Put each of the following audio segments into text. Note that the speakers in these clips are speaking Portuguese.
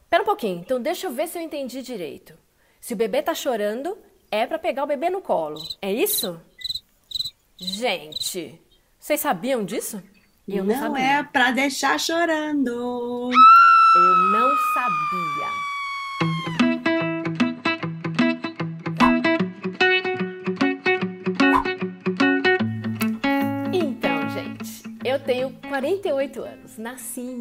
Pera um pouquinho, então deixa eu ver se eu entendi direito. Se o bebê tá chorando, é pra pegar o bebê no colo. É isso? Gente, vocês sabiam disso? Eu não Não é sabia. pra deixar chorando. Eu não sabia. Então, gente, eu tenho 48 anos. Nasci em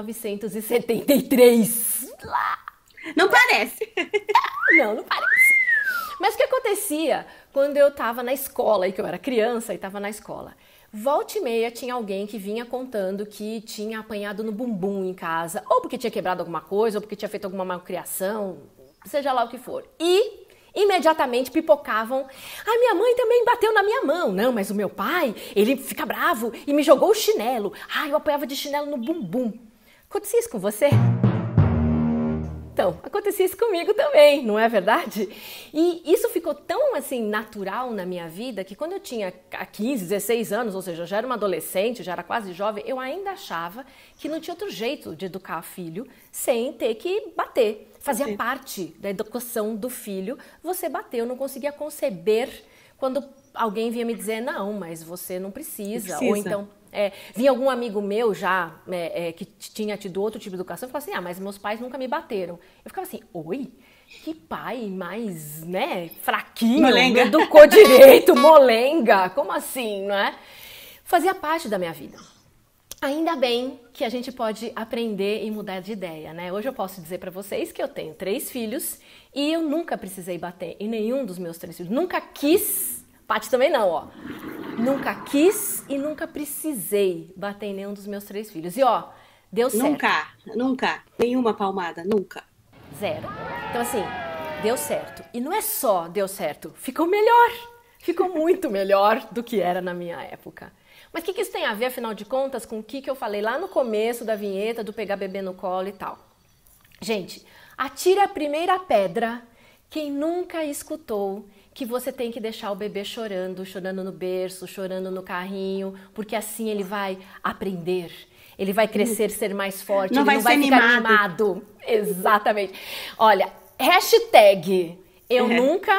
1973. Não parece. Não, não parece. Mas o que acontecia quando eu estava na escola, e que eu era criança e estava na escola? Volta e meia tinha alguém que vinha contando que tinha apanhado no bumbum em casa, ou porque tinha quebrado alguma coisa, ou porque tinha feito alguma malcriação, seja lá o que for. E imediatamente pipocavam: "Ah, minha mãe também bateu na minha mão. Não, mas o meu pai, ele fica bravo e me jogou o chinelo. Ah, eu apanhava de chinelo no bumbum." Acontecia isso com você? Então, acontecia isso comigo também, não é verdade? E isso ficou tão assim natural na minha vida que quando eu tinha 15, 16 anos, ou seja, já era uma adolescente, já era quase jovem, eu ainda achava que não tinha outro jeito de educar filho sem ter que bater. Fazia parte da educação do filho você bater. Eu não conseguia conceber quando alguém vinha me dizer: "Não, mas você não Não precisa." Ou precisa. então vinha algum amigo meu já que tinha tido outro tipo de educação e falava assim: "Ah, mas meus pais nunca me bateram." Eu ficava assim: "Oi? Que pai mais, né, fraquinho, me Molenga. educou direito, molenga, como assim, não é?" Fazia parte da minha vida. Ainda bem que a gente pode aprender e mudar de ideia, né? Hoje eu posso dizer pra vocês que eu tenho 3 filhos e eu nunca precisei bater em nenhum dos meus 3 filhos. Nunca quis, Paty também não, ó. Nunca quis e nunca precisei bater em nenhum dos meus 3 filhos. E ó, deu certo. Nunca, nunca. Nenhuma palmada, nunca. Zero. Então assim, deu certo. E não é só deu certo, ficou melhor. Ficou muito melhor do que era na minha época. Mas o que isso tem a ver, afinal de contas, com o que eu falei lá no começo da vinheta do pegar bebê no colo e tal? Gente, atire a primeira pedra quem nunca escutou que você tem que deixar o bebê chorando, chorando no berço, chorando no carrinho, porque assim ele vai aprender. Ele vai crescer, ser mais forte, Não ele vai não ser vai ficar mimado. mimado. Exatamente. Olha, hashtag eu É, nunca,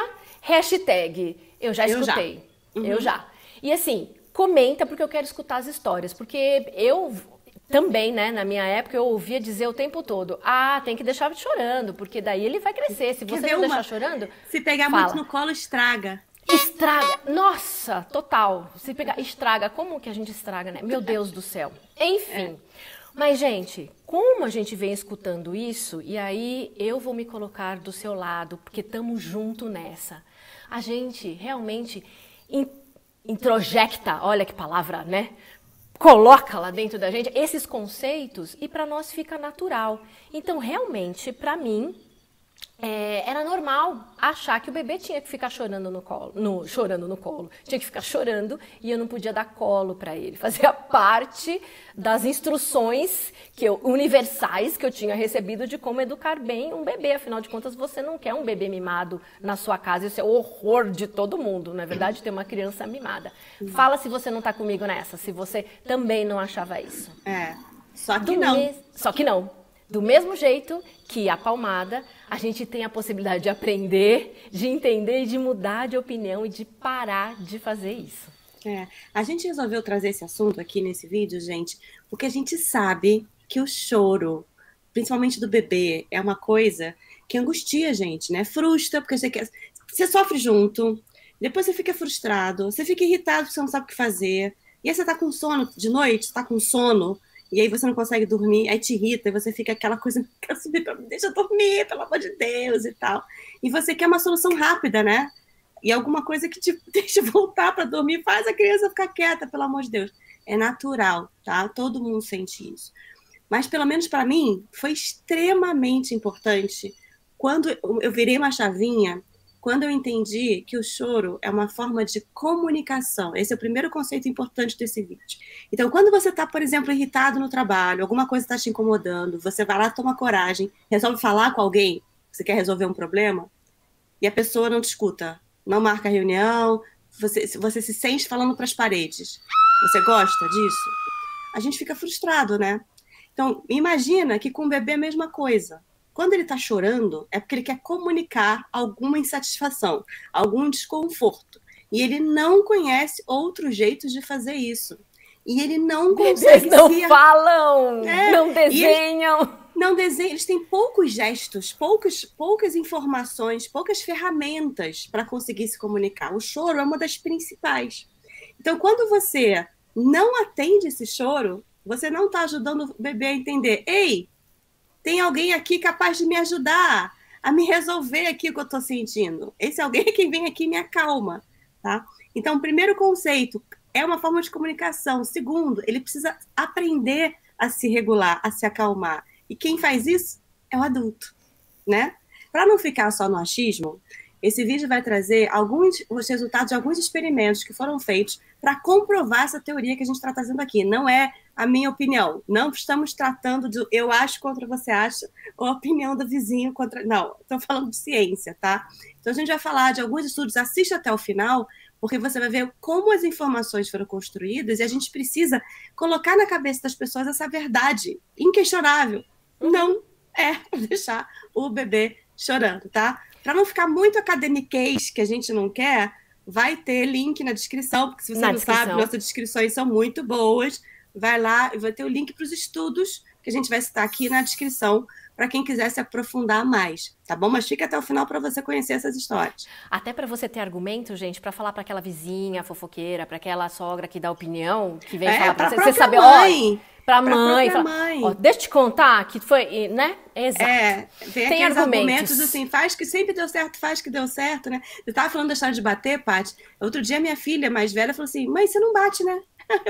hashtag eu já eu já. escutei. Eu Uhum. já. E assim, comenta porque eu quero escutar as histórias, porque eu também, né, na minha época eu ouvia dizer o tempo todo: "Ah, tem que deixar chorando, porque daí ele vai crescer. Se Quer você ver não deixar uma? chorando, Se pegar muito fala." no colo, estraga. Estraga. Nossa, total. Se pegar, estraga. Como que a gente estraga, né? Meu Deus do céu. É. Enfim. Mas, gente, como a gente vem escutando isso, e aí eu vou me colocar do seu lado, porque estamos junto nessa. A gente realmente in- introjecta, olha que palavra, né? Coloca lá dentro da gente esses conceitos e para nós fica natural. Então, realmente, para mim, era normal achar que o bebê tinha que ficar chorando no colo, chorando no colo, tinha que ficar chorando e eu não podia dar colo para ele. Fazia parte das instruções universais que eu tinha recebido de como educar bem um bebê. Afinal de contas, você não quer um bebê mimado na sua casa, isso é o horror de todo mundo, não é verdade? Ter uma criança mimada. Fala se você não está comigo nessa, se você também não achava isso. É. Só que não. Só que não. Do mesmo jeito que a palmada, a gente tem a possibilidade de aprender, de entender e de mudar de opinião e de parar de fazer isso. É. A gente resolveu trazer esse assunto aqui nesse vídeo, gente, porque a gente sabe que o choro, principalmente do bebê, é uma coisa que angustia a gente, né? Frustra, porque você sofre junto, depois você fica frustrado, você fica irritado porque você não sabe o que fazer, e aí você tá com sono de noite, você tá com sono, e aí você não consegue dormir, aí te irrita, e você fica aquela coisa, quero subir, deixa eu dormir, pelo amor de Deus, e tal. E você quer uma solução rápida, né? E alguma coisa que te deixa voltar para dormir, faz a criança ficar quieta, pelo amor de Deus. É natural, tá? Todo mundo sente isso. Mas, pelo menos para mim, foi extremamente importante quando eu virei uma chavinha, quando eu entendi que o choro é uma forma de comunicação. Esse é o primeiro conceito importante desse vídeo. Então, quando você está, por exemplo, irritado no trabalho, alguma coisa está te incomodando, você vai lá, toma coragem, resolve falar com alguém, você quer resolver um problema, e a pessoa não te escuta, não marca reunião, você se sente falando para as paredes. Você gosta disso? A gente fica frustrado, né? Então, imagina que com o bebê é a mesma coisa. Quando ele está chorando, é porque ele quer comunicar alguma insatisfação, algum desconforto. E ele não conhece outros jeitos de fazer isso. E ele não Bebês consegue não falam, não eles desenham. não desenham, eles têm poucos gestos, poucas informações, poucas ferramentas para conseguir se comunicar. O choro é uma das principais. Então, quando você não atende esse choro, você não está ajudando o bebê a entender. Ei, tem alguém aqui capaz de me ajudar a me resolver aqui o que eu estou sentindo. Esse alguém é quem vem aqui e me acalma, tá? Então, o primeiro conceito é uma forma de comunicação. Segundo, ele precisa aprender a se regular, a se acalmar. E quem faz isso é o adulto, né? Para não ficar só no achismo, esse vídeo vai trazer os resultados de alguns experimentos que foram feitos para comprovar essa teoria que a gente está trazendo aqui. Não é a minha opinião. Não estamos tratando de eu acho contra você acha, ou a opinião do vizinho contra... Não, estou falando de ciência, tá? Então a gente vai falar de alguns estudos, assiste até o final, porque você vai ver como as informações foram construídas e a gente precisa colocar na cabeça das pessoas essa verdade inquestionável. Não é deixar o bebê chorando, tá? Para não ficar muito academiquez, que a gente não quer, vai ter link na descrição, porque se você não sabe, nossas descrições são muito boas. Vai lá e vai ter o link para os estudos que a gente vai citar aqui na descrição para quem quiser se aprofundar mais, tá bom? Mas fica até o final para você conhecer essas histórias. Até para você ter argumento, gente, para falar para aquela vizinha fofoqueira, para aquela sogra que dá opinião, que vem falar para você sabe, mãe. Pra mãe. Ó, deixa eu te contar que foi, né? Exato. Tem aqueles argumentos assim, faz que sempre deu certo, faz que deu certo, né? Eu tava falando da história de bater, Paty. Outro dia minha filha mais velha falou assim, mãe, você não bate, né?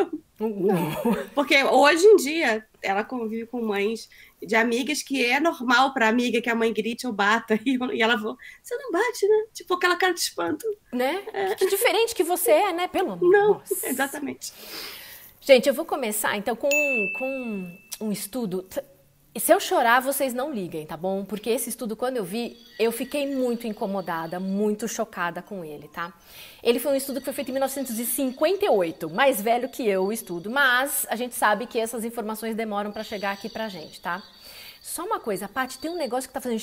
Não. Porque hoje em dia ela convive com mães de amigas que é normal pra amiga que a mãe grite ou bata. E ela falou, você não bate, né? Tipo aquela cara de espanto. Né? Que diferente que você é, né? Pelo amor. Não, exatamente. Gente, eu vou começar então com um estudo. Se eu chorar, vocês não liguem, tá bom? Porque esse estudo, quando eu vi, eu fiquei muito incomodada, muito chocada com ele, tá? Ele foi um estudo que foi feito em 1958, mais velho que eu o estudo, mas a gente sabe que essas informações demoram para chegar aqui pra gente, tá? Só uma coisa, Paty, tem um negócio que tá fazendo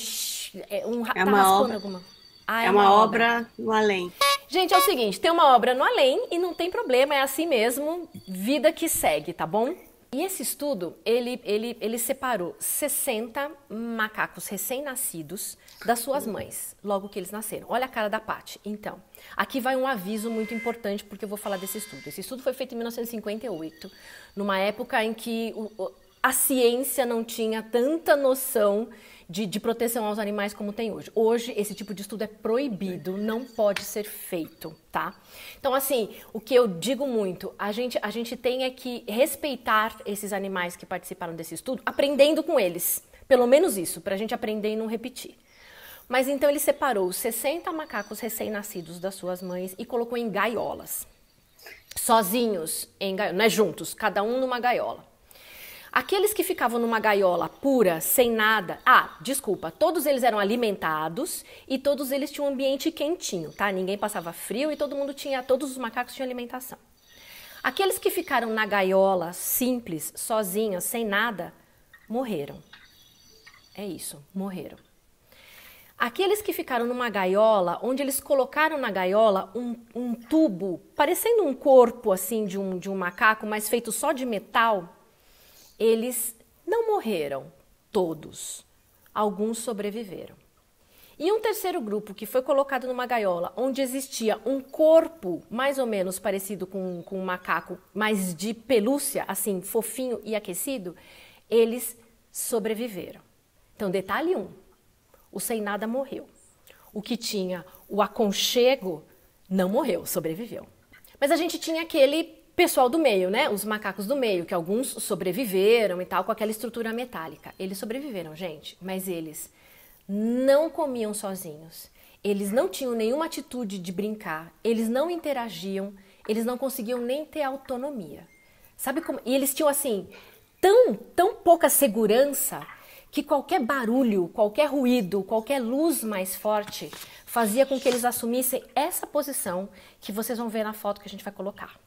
tá raspando alguma... é uma obra no além. Gente, é o seguinte, tem uma obra no além e não tem problema, é assim mesmo, vida que segue, tá bom? E esse estudo, ele separou 60 macacos recém-nascidos das suas mães, logo que eles nasceram. Olha a cara da Paty. Então, aqui vai um aviso muito importante, porque eu vou falar desse estudo. Esse estudo foi feito em 1958, numa época em que a ciência não tinha tanta noção de proteção aos animais como tem hoje. Hoje, esse tipo de estudo é proibido, não pode ser feito, tá? Então, assim, o que eu digo muito, a gente tem é que respeitar esses animais que participaram desse estudo, aprendendo com eles. Pelo menos isso, pra gente aprender e não repetir. Mas então ele separou 60 macacos recém-nascidos das suas mães e colocou em gaiolas. Sozinhos, em gaiolas, não é juntos, cada um numa gaiola. Aqueles que ficavam numa gaiola pura, sem nada... todos eles eram alimentados e todos eles tinham um ambiente quentinho, tá? Ninguém passava frio e todos os macacos tinham alimentação. Aqueles que ficaram na gaiola, simples, sozinhos, sem nada, morreram. É isso, morreram. Aqueles que ficaram numa gaiola, onde eles colocaram na gaiola um tubo, parecendo um corpo assim de um macaco, mas feito só de metal... Eles não morreram, todos. Alguns sobreviveram. E um terceiro grupo que foi colocado numa gaiola, onde existia um corpo mais ou menos parecido com um macaco, mas de pelúcia, assim, fofinho e aquecido, eles sobreviveram. Então, detalhe 1, o sem nada morreu. O que tinha o aconchego não morreu, sobreviveu. Mas a gente tinha aquele... pessoal do meio, né? Os macacos do meio, que alguns sobreviveram e tal, com aquela estrutura metálica. Eles sobreviveram, gente, mas eles não comiam sozinhos. Eles não tinham nenhuma atitude de brincar, eles não interagiam, eles não conseguiam nem ter autonomia. Sabe como? E eles tinham, assim, tão pouca segurança que qualquer barulho, qualquer ruído, qualquer luz mais forte fazia com que eles assumissem essa posição que vocês vão ver na foto que a gente vai colocar.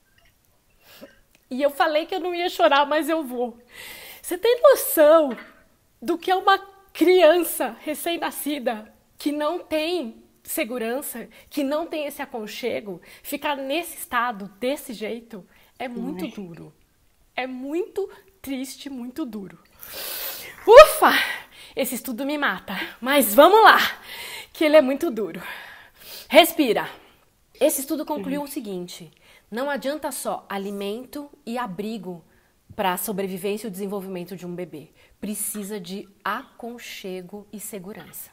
E eu falei que eu não ia chorar, mas eu vou. Você tem noção do que é uma criança recém-nascida que não tem segurança, que não tem esse aconchego, ficar nesse estado, desse jeito, é muito duro. É muito triste, muito duro. Ufa! Esse estudo me mata, mas vamos lá, que ele é muito duro. Respira. Esse estudo concluiu o seguinte: não adianta só alimento e abrigo para a sobrevivência e o desenvolvimento de um bebê. Precisa de aconchego e segurança.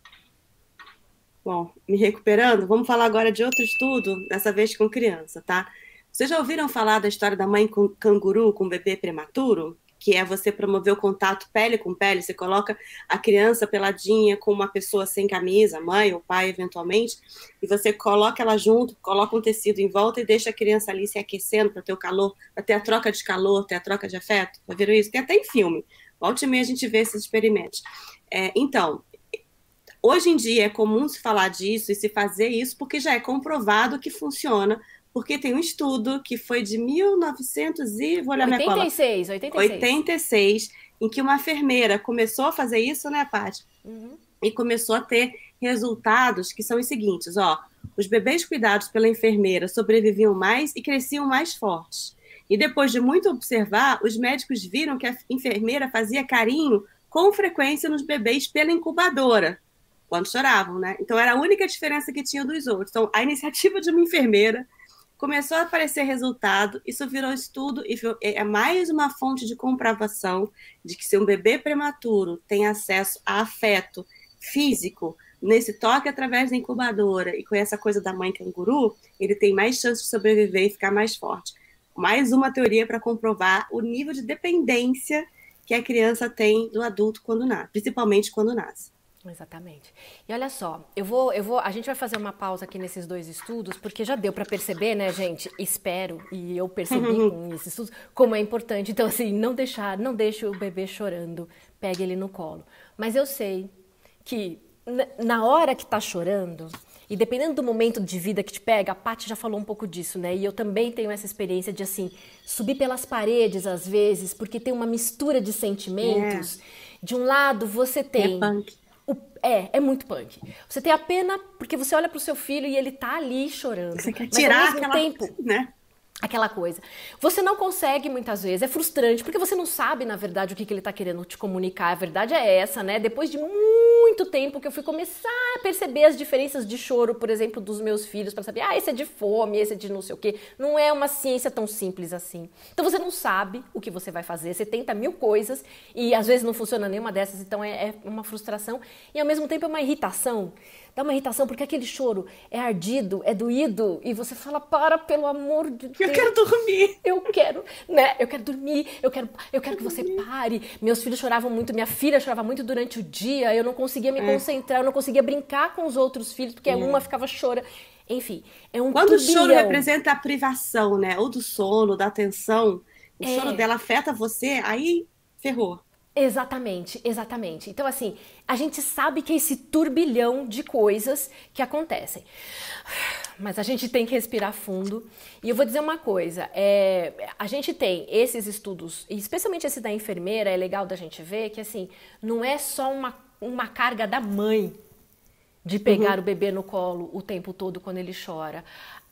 Bom, me recuperando, vamos falar agora de outro estudo, dessa vez com criança, tá? Vocês já ouviram falar da história da mãe com canguru com bebê prematuro? Que é você promover o contato pele com pele, você coloca a criança peladinha com uma pessoa sem camisa, mãe ou pai eventualmente, e você coloca ela junto, coloca um tecido em volta e deixa a criança ali se aquecendo para ter o calor, para ter a troca de calor, ter a troca de afeto. Já viram isso? Tem até em filme. Volte e meia a gente vê esses experimentos. Então, hoje em dia é comum se falar disso e se fazer isso porque já é comprovado que funciona, porque tem um estudo que foi de 1900 e... Vou olhar minha cola. 86, em que uma enfermeira começou a fazer isso, né, Paty? E começou a ter resultados que são os seguintes, ó. Os bebês cuidados pela enfermeira sobreviviam mais e cresciam mais fortes. E depois de muito observar, os médicos viram que a enfermeira fazia carinho com frequência nos bebês pela incubadora, quando choravam, né? Então era a única diferença que tinha dos outros. Então a iniciativa de uma enfermeira começou a aparecer resultado, isso virou estudo e é mais uma fonte de comprovação de que se um bebê prematuro tem acesso a afeto físico, nesse toque através da incubadora e com essa coisa da mãe canguru, ele tem mais chance de sobreviver e ficar mais forte. Mais uma teoria para comprovar o nível de dependência que a criança tem do adulto quando nasce, principalmente quando nasce. Exatamente. E olha só, a gente vai fazer uma pausa aqui nesses dois estudos, porque já deu para perceber, né, gente? Espero, e eu percebi com esses estudos, como é importante. Então, assim, não deixe o bebê chorando, pegue ele no colo. Mas eu sei que na hora que tá chorando, e dependendo do momento de vida que te pega, a Paty já falou um pouco disso, né? E eu também tenho essa experiência de, assim, subir pelas paredes, às vezes, porque tem uma mistura de sentimentos. De um lado, você tem... É punk. É muito punk. Você tem a pena porque você olha pro seu filho e ele tá ali chorando. Você quer tirar mas, ao mesmo tempo, né? Aquela coisa. Você não consegue muitas vezes, é frustrante, porque você não sabe, na verdade, o que ele tá querendo te comunicar. A verdade é essa, né? Depois de muito tempo que eu fui começar a perceber as diferenças de choro, por exemplo, dos meus filhos, para saber, esse é de fome, esse é de não sei o quê. Não é uma ciência tão simples assim. Então você não sabe o que você vai fazer, você tenta 1000 coisas e às vezes não funciona nenhuma dessas, então é uma frustração e ao mesmo tempo é uma irritação. Dá uma irritação porque aquele choro é ardido, é doído e você fala, pelo amor de Deus. Eu quero dormir. Eu quero, né? Eu quero dormir, eu quero que você pare. Meus filhos choravam muito, minha filha chorava muito durante o dia, eu não conseguia me concentrar, eu não conseguia brincar com os outros filhos, porque uma ficava chorando. Enfim, é um Quando turbilhão. o choro representa a privação, né? Ou do sono, da atenção, o choro dela afeta você, aí ferrou. Exatamente, exatamente. Então, assim, a gente sabe que é esse turbilhão de coisas que acontecem. Mas a gente tem que respirar fundo. E eu vou dizer uma coisa, a gente tem esses estudos, e especialmente esse da enfermeira, é legal da gente ver que, assim, não é só uma carga da mãe de pegar o bebê no colo o tempo todo quando ele chora.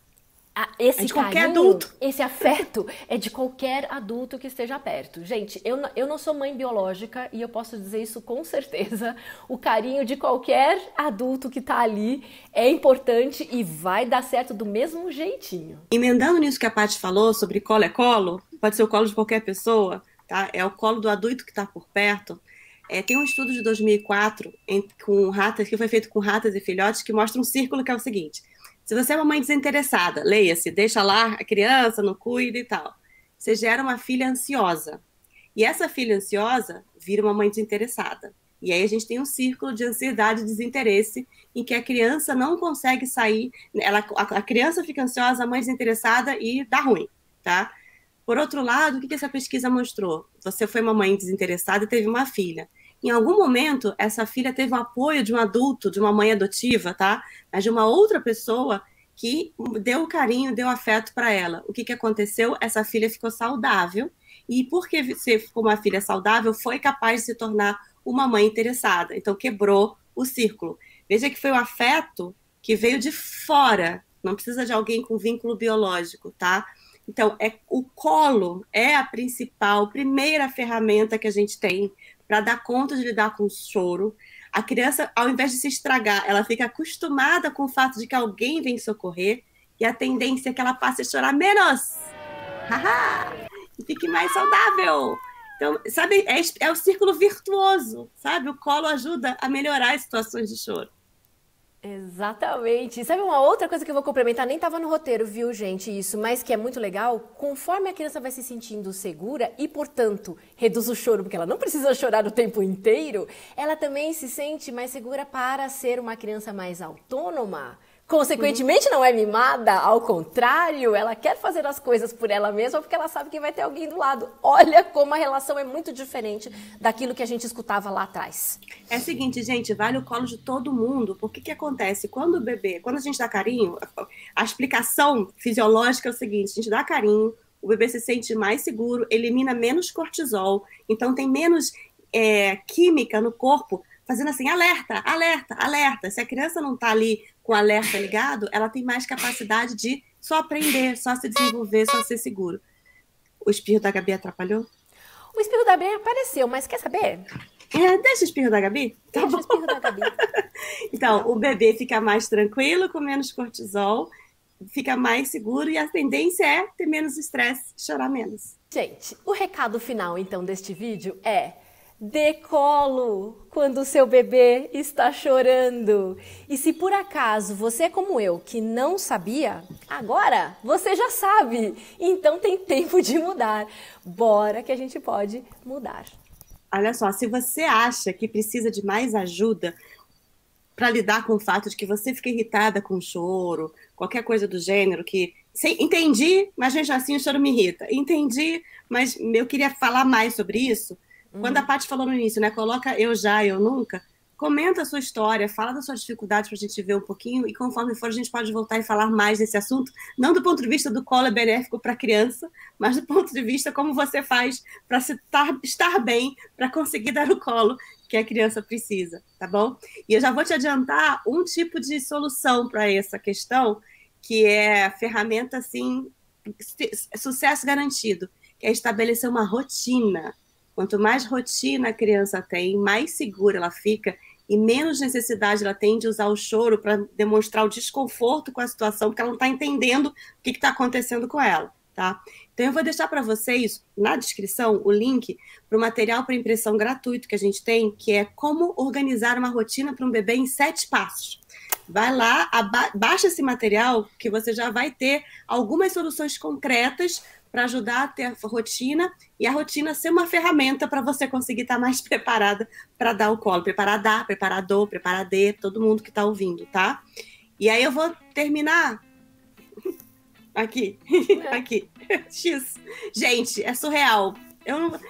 Esse de qualquer carinho, adulto. esse afeto é de qualquer adulto que esteja perto. Gente, eu não sou mãe biológica e eu posso dizer isso com certeza. O carinho de qualquer adulto que tá ali é importante e vai dar certo do mesmo jeitinho. Emendando nisso que a Paty falou sobre colo é colo, pode ser o colo de qualquer pessoa, tá? É o colo do adulto que está por perto. Tem um estudo de 2004 com ratas, que foi feito com ratas e filhotes, que mostra um círculo que é o seguinte: se você é uma mãe desinteressada, leia-se, deixa lá a criança, não cuida e tal, você gera uma filha ansiosa. E essa filha ansiosa vira uma mãe desinteressada. E aí a gente tem um círculo de ansiedade e desinteresse em que a criança não consegue sair, a criança fica ansiosa, a mãe desinteressada e dá ruim, tá? Por outro lado, o que essa pesquisa mostrou? Você foi uma mãe desinteressada e teve uma filha. Em algum momento, essa filha teve o apoio de um adulto, de uma mãe adotiva, tá? Mas de uma outra pessoa que deu carinho, deu afeto para ela. O que aconteceu? Essa filha ficou saudável e porque você ficou uma filha saudável, foi capaz de se tornar uma mãe interessada. Então, quebrou o círculo. Veja que foi o afeto que veio de fora, não precisa de alguém com vínculo biológico, tá? Então, o colo é a primeira ferramenta que a gente tem para dar conta de lidar com o choro. A criança, ao invés de se estragar, ela fica acostumada com o fato de que alguém vem socorrer, e a tendência é que ela passe a chorar menos. E fique mais saudável. Então, sabe, é o círculo virtuoso, sabe? O colo ajuda a melhorar as situações de choro. Exatamente. Sabe uma outra coisa que eu vou complementar? Nem estava no roteiro, viu, gente, isso, mas que é muito legal. Conforme a criança vai se sentindo segura e, portanto, reduz o choro, porque ela não precisa chorar o tempo inteiro, ela também se sente mais segura para ser uma criança mais autônoma. Consequentemente, não é mimada, ao contrário, ela quer fazer as coisas por ela mesma porque ela sabe que vai ter alguém do lado. Olha como a relação é muito diferente daquilo que a gente escutava lá atrás. É o seguinte, gente, vale o colo de todo mundo, porque o que acontece? Quando a gente dá carinho, a explicação fisiológica é o seguinte, a gente dá carinho, o bebê se sente mais seguro, elimina menos cortisol, então tem menos química no corpo, fazendo assim, alerta, alerta, alerta. Se a criança não está ali com o alerta ligado, ela tem mais capacidade de só aprender, só se desenvolver, só ser seguro. O espirro da Gabi atrapalhou? O espirro da Gabi apareceu, mas quer saber? Deixa o espirro da Gabi? Tá bom. O espirro da Gabi. Então, o bebê fica mais tranquilo, com menos cortisol, fica mais seguro e a tendência é ter menos estresse, chorar menos. Gente, o recado final, então, deste vídeo é: dê colo quando o seu bebê está chorando. E se por acaso você é como eu, que não sabia, agora você já sabe. Então tem tempo de mudar. Bora que a gente pode mudar. Olha só, se você acha que precisa de mais ajuda para lidar com o fato de que você fica irritada com o choro, qualquer coisa do gênero, que entendi, mas mesmo assim o choro me irrita. Entendi, mas eu queria falar mais sobre isso. Quando a Paty falou no início, né? Coloca eu já, eu nunca. Comenta a sua história, fala das suas dificuldades para a gente ver um pouquinho e conforme for a gente pode voltar e falar mais desse assunto, não do ponto de vista do colo é benéfico para a criança, mas do ponto de vista como você faz para estar bem, para conseguir dar o colo que a criança precisa, tá bom? E eu já vou te adiantar um tipo de solução para essa questão, que é a ferramenta, assim, sucesso garantido, que é estabelecer uma rotina. Quanto mais rotina a criança tem, mais segura ela fica e menos necessidade ela tem de usar o choro para demonstrar o desconforto com a situação, porque ela não está entendendo o que está acontecendo com ela, tá? Então eu vou deixar para vocês, na descrição, o link para o material para impressão gratuito que a gente tem, que é como organizar uma rotina para um bebê em 7 passos. Vai lá, baixa esse material que você já vai ter algumas soluções concretas para ajudar a ter a rotina e a rotina ser uma ferramenta para você conseguir estar mais preparada para dar o colo. Preparada, preparador, preparadê, todo mundo que está ouvindo, tá? E aí eu vou terminar aqui, aqui, X. Gente, é surreal. Eu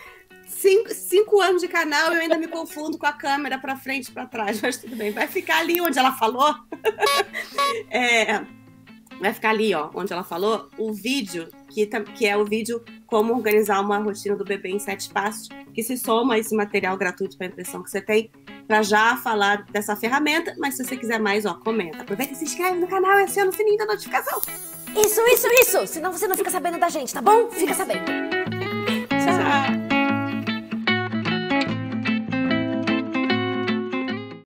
5 anos de canal eu ainda me confundo com a câmera para frente e para trás, mas tudo bem. Vai ficar ali onde ela falou. Vai ficar ali, ó, onde ela falou, o vídeo, que é o vídeo como organizar uma rotina do bebê em 7 passos, que se soma a esse material gratuito para impressão que você tem, para já falar dessa ferramenta, mas se você quiser mais, ó, comenta. Aproveita e se inscreve no canal e aciona o sininho da notificação. Isso! Senão você não fica sabendo da gente, tá bom? Fica sabendo.